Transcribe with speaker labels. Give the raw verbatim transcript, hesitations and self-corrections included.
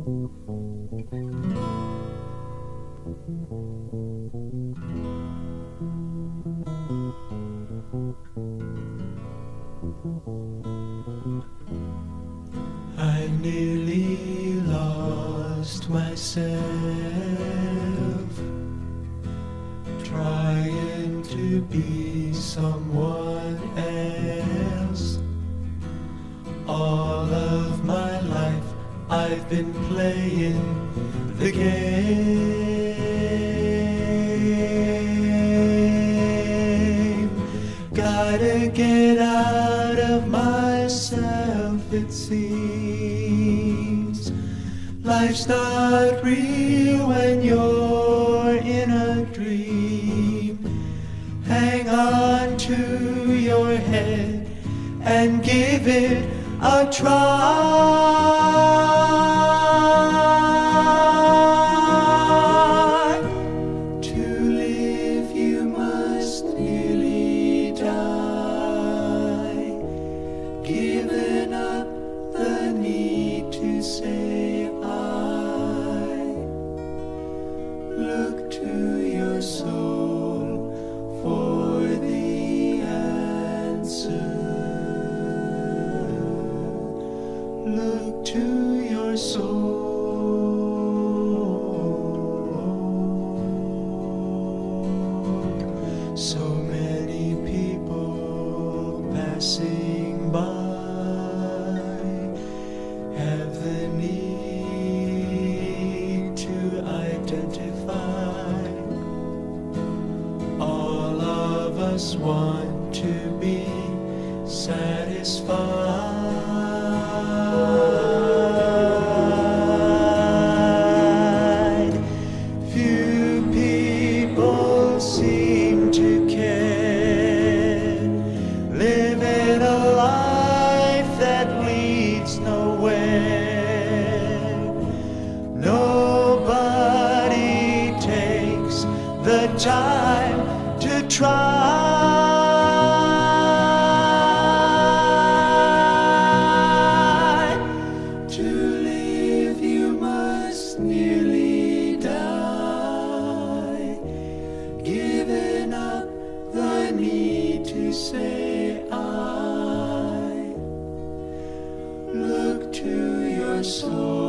Speaker 1: I nearly lost myself trying to be someone else. All of my life I've been playing the game. Gotta get out of myself, it seems. Life's not real when you're in a dream. Hang on to your head and give it a try. To live you must nearly die, giving up the need to say I. Look to your soul for the answer. Look to your soul. So many people passing by have the need to identify. All of us want to be satisfied. Time to try. To live you must nearly die, giving up the need to say I. Look to your soul.